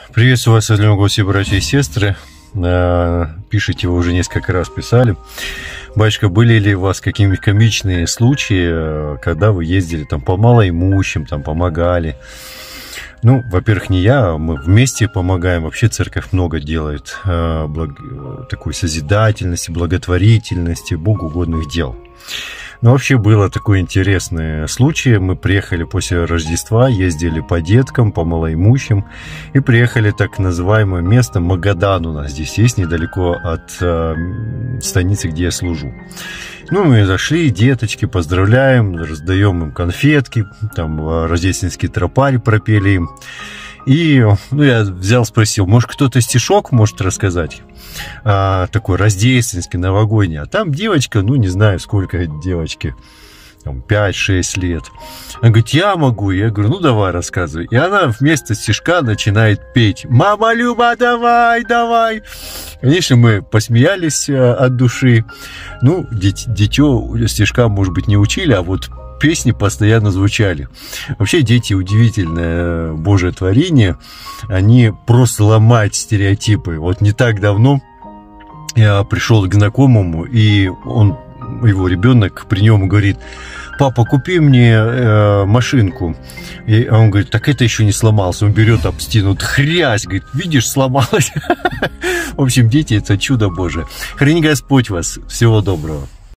Приветствую вас, гости, братья и сестры. Пишите, вы уже несколько раз писали. Батюшка, были ли у вас какие-нибудь комичные случаи, когда вы ездили там по малоимущим, там помогали? Ну, во-первых, не я, мы вместе помогаем. Вообще церковь много делает такой созидательности, благотворительности, богоугодных дел. Но вообще было такой интересный случай. Мы приехали после Рождества, ездили по деткам, по малоимущим. И приехали в так называемое место Магадан у нас здесь есть, недалеко от станицы, где я служу. Ну, мы зашли, деточки, поздравляем, раздаем им конфетки, там рождественский тропарь пропели им. И я взял, спросил, может, кто-то стишок может рассказать? Такой рождественский, новогодний. А там девочка, не знаю, сколько девочки, там 5-6 лет. Она говорит, я могу. Я говорю, давай, рассказывай. И она вместо стишка начинает петь. Мама Люба, давай, давай. Конечно, мы посмеялись от души. Дитё стишка, может быть, не учили, а вот песни постоянно звучали. Вообще дети удивительное Божье творение. Они просто ломают стереотипы. Вот не так давно я пришел к знакомому, и его ребенок при нем говорит: папа, купи мне машинку. И он говорит, так это еще не сломался. Он берет об стену, хрясь, говорит, видишь, сломалась. В общем, дети — это чудо Божие. Храни Господь вас. Всего доброго.